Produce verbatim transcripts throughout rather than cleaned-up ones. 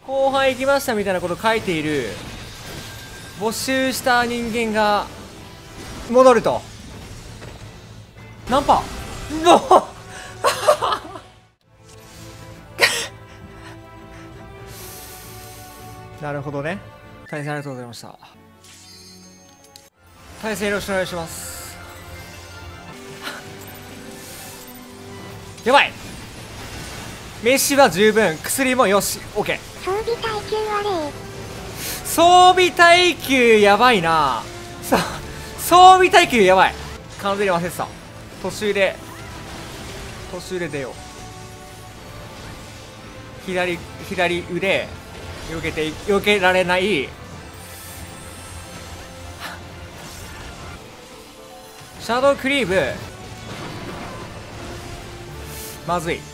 後半行きましたみたいなこと書いている没収した人間が戻ると。ナンパのなるほどね。対戦ありがとうございました。対戦よろしくお願いします。やばい、飯は十分、薬もよし、 OK。 装備耐久はれい。 装備耐久やばいな。さ装備耐久やばい、完全に忘れてた。途中で途中で出よう。左左腕避けて避けられない。シャドウクリーブまずい。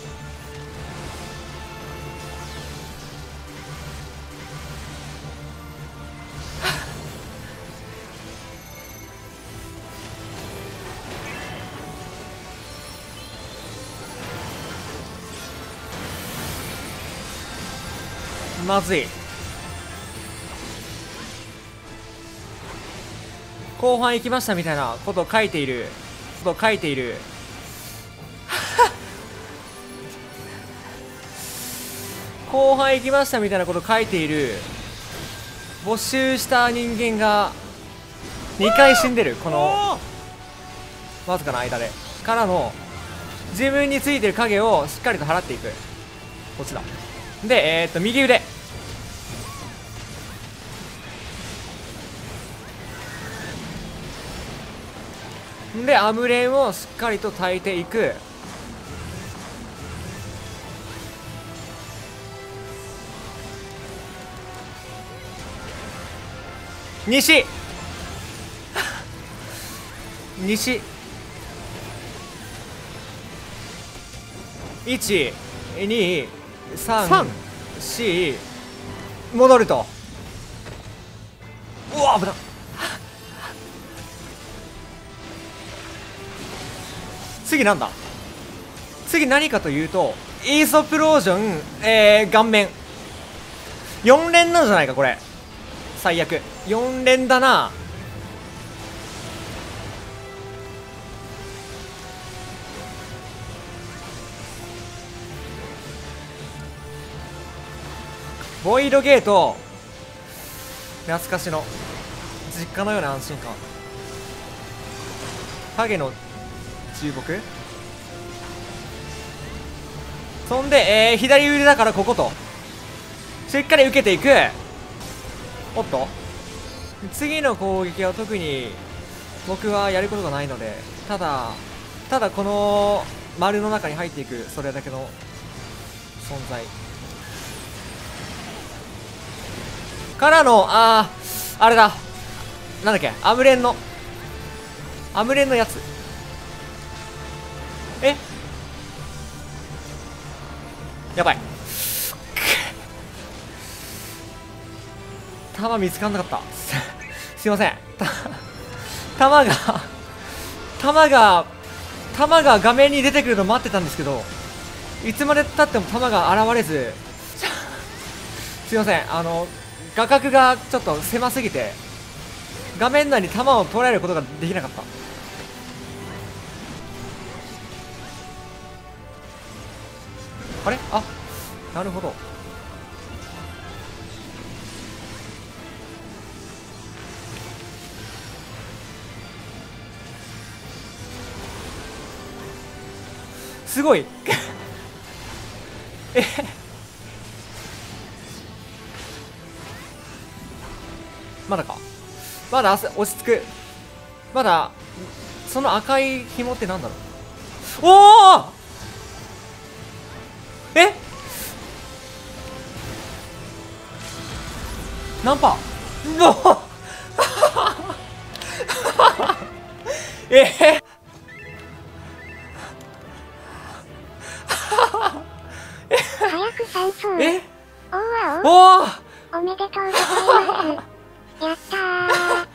まずい。後半行きましたみたいなことを書いていることを書いている後半行きましたみたいなことを書いている没収した人間がにかい死んでる。このわずかな間でからの自分についてる影をしっかりと払っていく。こっちだ。でえー、っと右腕でアムレンをしっかりと炊いていく。西西いちにさんし戻ると。うわ危なっ。次なんだ。次何かというとイーソプロージョン、えー、顔面よん連なんじゃないかこれ。最悪よん連だな。ボイドゲート懐かしの実家のような安心感。影の注目。そんで、えー、左腕だからこことしっかり受けていく。おっと次の攻撃は特に僕はやることがないので、ただただこの丸の中に入っていくそれだけの存在からの、あーあれだなんだっけ、アムレンのアムレンのやつ。えやばい弾見つかんなかったすいません。弾が弾が弾が画面に出てくるの待ってたんですけど、いつまでたっても弾が現れずすいません。あの画角がちょっと狭すぎて画面内に弾を捉えることができなかった。あれあなるほど。すごいえまだかまだ落ち着く。まだその赤い紐ってなんだろう。おおえナンパのえー、 早く酸素えおーおおおめでとうございますやったー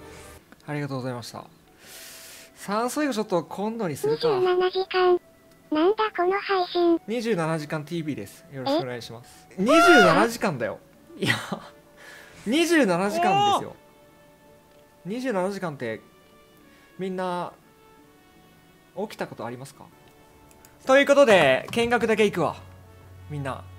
ありがとうございました。酸素以後ちょっと今度にするか。 にじゅうななじかんなんだこの配信。 にじゅうななじかん ティーブイ です。よろしくお願いします。にじゅうななじかんだよ。いやにじゅうななじかんですよ。にじゅうななじかんってみんな起きたことありますか？ということで見学だけ行くわ。みんな